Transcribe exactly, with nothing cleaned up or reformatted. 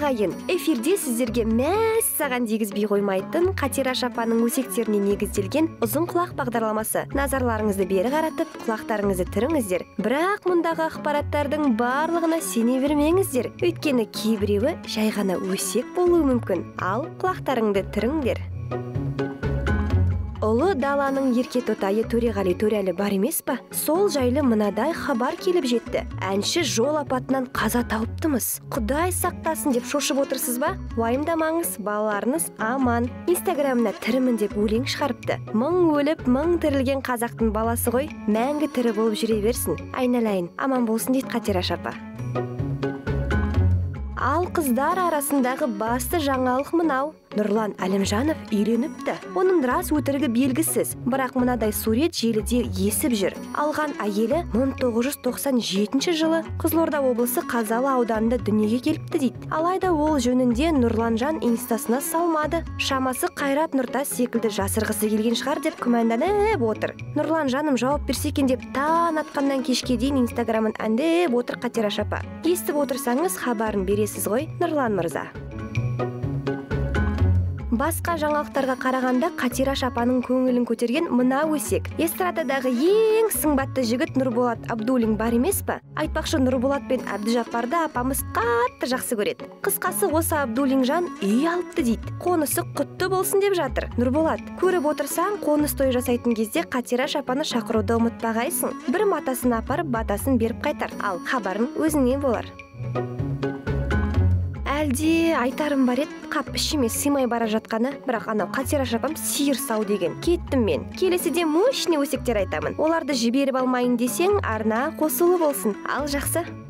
ағайын, эфирде сіздерге мәс саған дегізбей қоймайтын Қатираш апаның өсектеріне негізделген ұзын құлақ бағдарламасы. Назарларыңызды бері қаратып, құлақтарыңызды түріңіздер. Бірақ мұндағы ақпараттардың барлығына сене бермеңіздер. Өйткені кейбіреуі жай ғана өсек болуы мүмкін. Ал құлақтарыңды түріңдер. Ұлы даланың ерке тотайы Төреғали Төрәлі бар емес па? Сол жайлы мынадай хабар келіп жетті. Әнші жол апатынан қаза тауыптымыз. Құдай сақтасын деп шошып отырсыз ба? Уайымдамаңыз, балаларыңыз аман. Инстаграмына тірімін деп өлең шығарыпты. Мың өліп, мың тірілген қазақтың баласы ғой, мәңгі тірі болып жүре берсін. Айналайын, аман болсын дейді Қатираш апа. Ал қыздар арасындағы басты жаңалық мынау. Нұрлан Әлімжанов үйленіпті. Оның рас өтірігі белгісіз, бірақ мынадай сурет желіде есіп жүр. Алған әйелі мың тоғыз жүз тоқсан жетінші жылы Қызылорда облысы Қазалы ауданында дүниеге келіпті дейді. Алайда ол жөнінде Нұрланжан инстасына салмады. Шамасы Қайрат Нұртас секілді жасырғысы келген шығар деп күмәнданып отыр. Нұрланжаным жауап берсе екен деп таң атқаннан кешке дейін инстаграмын әндеп отыр Қатираш апа. Естіп отырсаңыз хабарын бересіз ғой, Нұрлан мырза. Басқа жаңалықтарға қарағанда Қатираш апаның көңілін көтерген мына өсек. Эстрададағы ең сымбатты жігіт Нұрболат Абдуллин бар емес па? Айтпақшы, Нұрболат пен Әбдіжаппарды апамыз қатты жақсы көреді. Қысқасы, осы Абдуллин жан үй алыпты дейді. Қонысы құтты болсын деп жатыр. Нұрболат, көріп отырсаң, қоныс той жасайтын кезде Қатираш апаны шақыруды ұмытпағайсың. Бір матасын апарып, батасын беріп қайтар. Ал хабарын өзіңнен болар. Әлде айтарым бар еді, қап ішіме сыймай бара жатқаны, бірақ анау Қатираш апам сиыр сау деген. Кеттім мен. Келесіде мощный өсектер айтамын. Оларды жіберіп алмайын десең, арна қосылы болсын. Ал жақсы.